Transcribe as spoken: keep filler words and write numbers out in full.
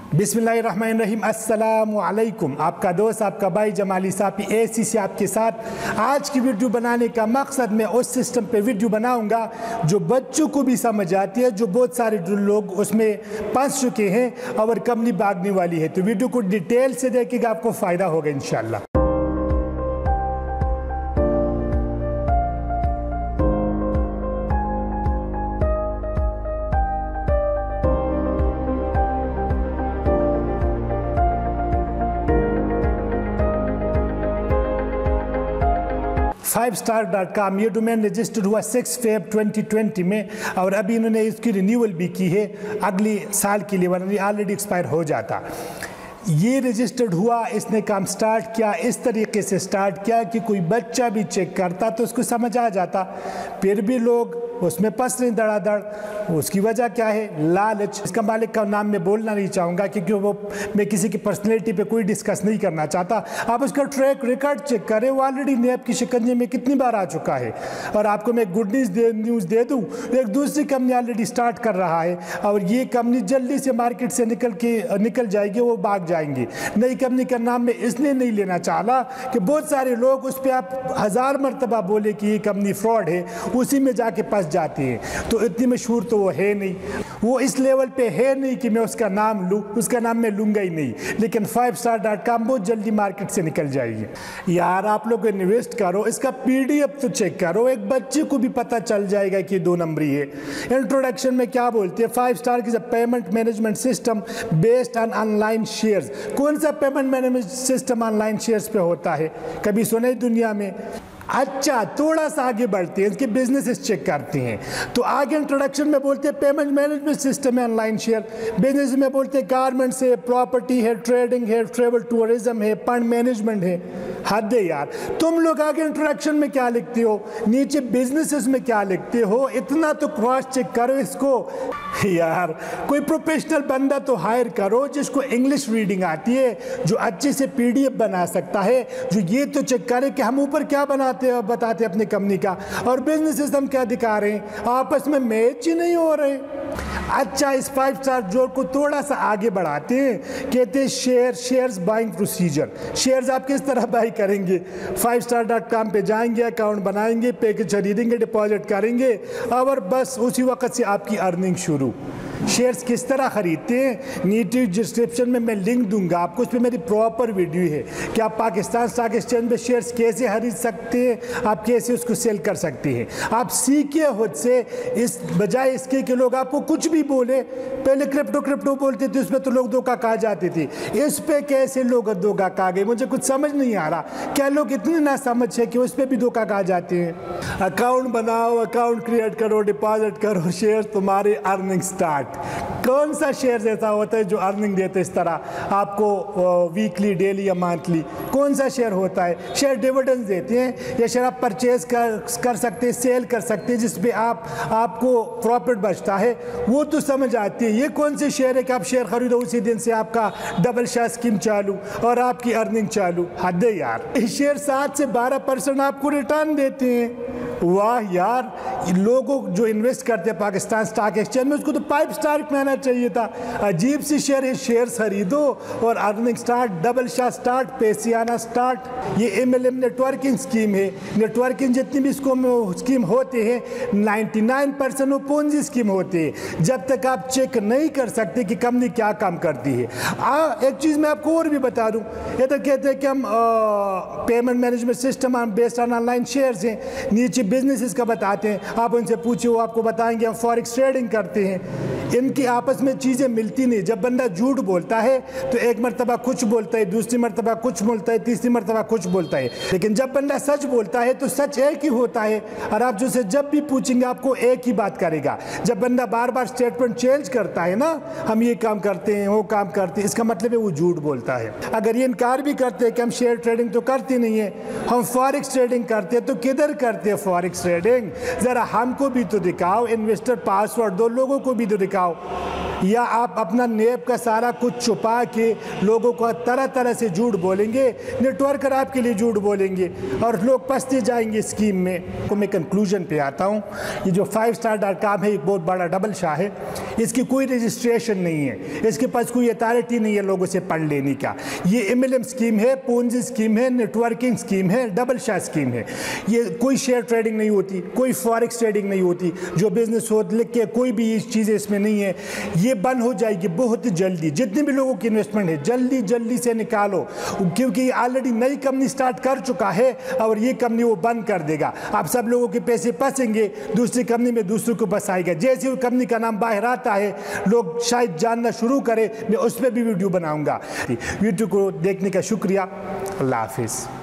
बिस्मिल्लाहिर्रहमानिर्रहीम, अस्सलामु अलैकुम। आपका दोस्त, आपका भाई जमाली सापी एसी से आपके साथ। आज की वीडियो बनाने का मकसद, मैं उस सिस्टम पे वीडियो बनाऊंगा जो बच्चों को भी समझ आती है, जो बहुत सारे लोग उसमें फंस चुके हैं और कंपनी भागने वाली है। तो वीडियो को डिटेल से देखिएगा, आपको फ़ायदा होगा इंशाल्लाह। फाइव स्टार डॉट कॉम ये डोमेन रजिस्टर्ड हुआ सिक्स फेब ट्वेंटी ट्वेंटी में और अभी इन्होंने इसकी रिन्यूअल भी की है अगले साल के लिए, वरना ऑलरेडी एक्सपायर हो जाता। ये रजिस्टर्ड हुआ, इसने काम स्टार्ट किया, इस तरीके से स्टार्ट किया कि कोई बच्चा भी चेक करता तो उसको समझ आ जाता। फिर भी लोग उसमें फंस नहीं धड़ाधड़। उसकी वजह क्या है? लालच। इसका मालिक का नाम मैं बोलना नहीं चाहूँगा क्योंकि वो मैं किसी की पर्सनैलिटी पे कोई डिस्कस नहीं करना चाहता। आप उसका ट्रैक रिकॉर्ड चेक करें, वो ऑलरेडी नैब की शिकंजे में कितनी बार आ चुका है। और आपको मैं गुड न्यूज़ दे न्यूज़ दे दूँ, एक दूसरी कंपनी ऑलरेडी स्टार्ट कर रहा है और ये कंपनी जल्दी से मार्केट से निकल के निकल जाएगी, वो भाग जाएंगी। नई कंपनी का नाम मैं इसलिए नहीं लेना चाह रहा कि बहुत सारे लोग उस पर आप हज़ार मरतबा बोले कि ये कंपनी फ्रॉड है, उसी में जाके फंस जाती है। तो इतनी मशहूर तो वो है नहीं, वो इस लेवल पे है नहीं कि मैं उसका नाम लूँ, उसका नाम मैं लूँगा ही नहीं। लेकिन फाइव स्टार डॉट कॉम बहुत जल्दी मार्केट से निकल जाएगी। यार आप लोग इन्वेस्ट करो, इसका पीडीएफ तो चेक करो, एक बच्चे को भी पता चल जाएगा कि दो नंबरी है। इंट्रोडक्शन में क्या बोलते हैं? फाइव स्टार की payment management system based on online shares. कौन सा payment management system online shares पे होता है? कभी सुने दुनिया में? अच्छा, थोड़ा सा आगे बढ़ते हैं, इसके बिजनेसेस चेक करते हैं। तो आगे इंट्रोडक्शन में बोलते हैं पेमेंट मैनेजमेंट सिस्टम है ऑनलाइन शेयर। बिजनेस में बोलते हैं गारमेंट्स है, प्रॉपर्टी है, ट्रेडिंग है, ट्रेवल टूरिज्म है, फंड मैनेजमेंट है। हद है यार। तुम लोग आगे इंट्रोडक्शन में क्या लिखते हो, नीचे बिजनेसेस में क्या लिखते हो? इतना तो क्रॉस चेक करो इसको यार। कोई प्रोफेशनल बंदा तो हायर करो जिसको इंग्लिश रीडिंग आती है, जो अच्छे से पीडीएफ बना सकता है, जो ये तो चेक करे कि हम ऊपर क्या बनाते बताते अपनी कंपनी का और बिजनेस हम क्या दिखा रहे हैं, आपस में मैच ही नहीं हो रहे। अच्छा, इस फाइव स्टार जोर को थोड़ा सा आगे बढ़ाते हैं, कहते हैं share shares buying procedure. Shares आप किस तरह बाई करेंगे? फाइव स्टार डॉट कॉम पे जाएंगे, अकाउंट बनाएंगे, पैकेज खरीदेंगे, डिपॉजिट करेंगे और बस उसी वक्त से आपकी अर्निंग शुरू। शेयर्स किस तरह खरीदते हैं, नीचे डिस्क्रिप्शन में मैं लिंक दूंगा आपको, उस पर मेरी प्रॉपर वीडियो है कि आप पाकिस्तान स्टॉक एक्सचेंज में शेयर्स कैसे खरीद सकते हैं, आप कैसे उसको सेल कर सकते हैं। आप सीखिए खुद से, इस बजाय इसके कि लोग आपको कुछ भी बोले। पहले क्रिप्टो क्रिप्टो बोलते थे, उसमें तो लोग धोखा खा जाते थे, इस पर कैसे लोग धोखा खा गए मुझे कुछ समझ नहीं आ रहा। क्या लोग इतने ना समझ है कि उस पर भी धोखा खा जाते हैं? अकाउंट बनाओ, अकाउंट क्रिएट करो, डिपॉजिट करो, शेयर तुम्हारे अर्निंग स्टार्ट। कौन सा शेयर ऐसा होता है जो अर्निंग देते इस तरह आपको वीकली, डेली या मंथली? कौन सा शेयर होता है? शेयर डिविडेंड देते हैं या शेयर आप परचेज कर कर सकते हैं, सेल कर सकते हैं, जिसपे आप आपको प्रॉफिट बचता है, वो तो समझ आती है। ये कौन से शेयर है कि आप शेयर खरीदो उसी दिन से आपका डबल शेयर स्कीम चालू और आपकी अर्निंग चालू? हद है यार। इस शेयर सात से बारह परसेंट आपको रिटर्न देते हैं। वाह यार, लोगों जो इन्वेस्ट करते हैं पाकिस्तान स्टॉक एक्सचेंज में, उसको तो फाइव स्टार कहना चाहिए था। अजीब सी शेयर है, शेयर खरीदो और earning start, double share start, पैसे आना स्टार्ट। ये M L M networking scheme है। नेटवर्किंग जितनी भी इसको स्कीम होते हैं, निन्यानवे परसेंट वो पोंजी स्कीम होते हैं। जब तक आप चेक नहीं कर सकते कि कंपनी क्या काम करती है। आ, एक चीज़ मैं आपको और भी बता दूँ, ये तो कहते हैं कि हम payment management system based on online shares हैं, नीचे बिजनेसेस का बताते हैं। आप उनसे पूछिए, वो आपको बताएंगे हम फॉरेक्स ट्रेडिंग करते हैं। इनकी आपस में चीज़ें मिलती नहीं। जब बंदा झूठ बोलता है तो एक मरतबा कुछ बोलता है, दूसरी मरतबा कुछ बोलता है, तीसरी मरतबा कुछ बोलता है। लेकिन जब बंदा सच बोलता है तो सच एक ही होता है और आप जो से जब भी पूछेंगे आपको एक ही बात करेगा। जब बंदा बार बार स्टेटमेंट चेंज करता है ना, हम ये काम करते हैं, वो काम करते हैं, इसका मतलब है वो झूठ बोलता है। अगर ये इनकार भी करते हैं कि हम शेयर ट्रेडिंग तो करते नहीं है, हम फॉरेक्स ट्रेडिंग करते हैं, तो किधर करते हैं फॉरेक्स ट्रेडिंग? ज़रा हमको भी तो दिखाओ, इन्वेस्टर पासवर्ड दो, लोगों को भी तो दिखाओ। या आप अपना नेब का सारा कुछ छुपा के लोगों को तरह तरह से झूठ बोलेंगे, नेटवर्कर आपके लिए झूठ बोलेंगे और लोग फंसते जाएंगे स्कीम में। तो मैं कंक्लूजन पे आता हूँ, ये जो फाइव स्टार डॉट कॉम है एक बहुत बड़ा डबल शाह है। इसकी कोई रजिस्ट्रेशन नहीं है, इसके पास कोई अथॉरिटी नहीं है लोगों से पढ़ लेने का। ये एम एल एम स्कीम है, पोंजी स्कीम है, नेटवर्किंग स्कीम है, डबल शाह स्कीम है। ये कोई शेयर ट्रेडिंग नहीं होती, कोई फॉरेक्स ट्रेडिंग नहीं होती, जो बिजनेस हो लिख के कोई भी चीज़ें इसमें नहीं है। ये बंद हो जाएगी बहुत जल्दी। जितने भी लोगों की इन्वेस्टमेंट है जल्दी जल्दी से निकालो, क्योंकि ऑलरेडी नई कंपनी स्टार्ट कर चुका है और ये कंपनी वो बंद कर देगा। आप सब लोगों के पैसे फंसेंगे, दूसरी कंपनी में दूसरों को बसाएगा। जैसे वो कंपनी का नाम बाहर आता है लोग शायद जानना शुरू करें, मैं उस पर भी वीडियो बनाऊंगा। वीडियो को देखने का शुक्रिया। अल्लाह हाफिज़।